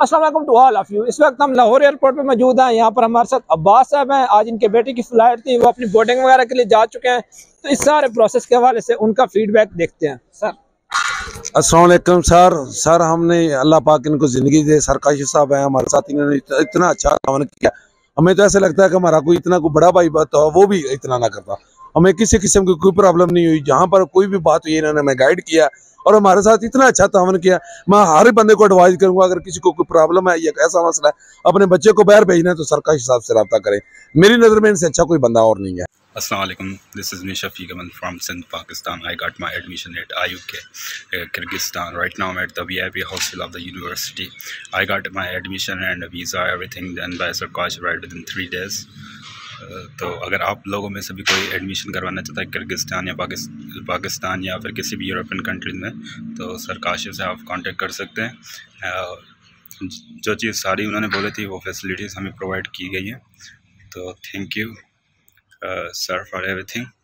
अस्सलाम वालेकुम to all of you. इस वक्त हम लाहौर एयरपोर्ट पे मौजूद हैं। यहाँ पर हमारे साथ अब्बास साहब हैं। आज इनके बेटे की फ्लाइट थी, वो अपनी बोर्डिंग वगैरह के लिए जा चुके हैं। तो इस सारे प्रोसेस के हवाले से उनका फीडबैक देखते हैं। सर अस्सलाम वालेकुम सर हमने अल्लाह पाक इनको ज़िंदगी दे। सर काशिफ साहब हैं हमारे साथ, इन्होंने इतना अच्छा काम किया। हमें तो ऐसा लगता है कि हमारा कोई इतना कोई बड़ा भाई बात हो वो भी इतना ना करता। हमें किसी किस्म की कोई प्रॉब्लम नहीं हुई। जहाँ पर कोई भी बात हुई इन्होंने हमें गाइड किया और हमारे साथ इतना अच्छा तावन किया। मैं हर बंदे को एडवाइस करूंगा, अगर किसी को कोई प्रॉब्लम है या ऐसा मसला है अपने बच्चे को बाहर भेजना है तो सर काशिफ साहब से रब्ता करें। मेरी नज़र में इनसे अच्छा कोई बंदा और नहीं है। Assalamu alaikum. This is Kashif Writes from Sindh, Pakistan. I got my admission at IUK, Kyrgyzstan. Right now I'm at the VIP hostel of the university. I got my admission and visa, everything done by Sir Kashif Writes within 3 days. तो अगर आप लोगों में से भी कोई admission करवाना चाहता है किर्गिस्तान या पाकिस्तान या फिर किसी भी यूरोपियन कंट्रीज में, तो सर काशिफ से आप कांटेक्ट कर सकते हैं। जो चीज़ सारी उन्होंने बोली थी वो फैसिलिटीज़ हमें प्रोवाइड की गई हैं। तो thank you sir for everything.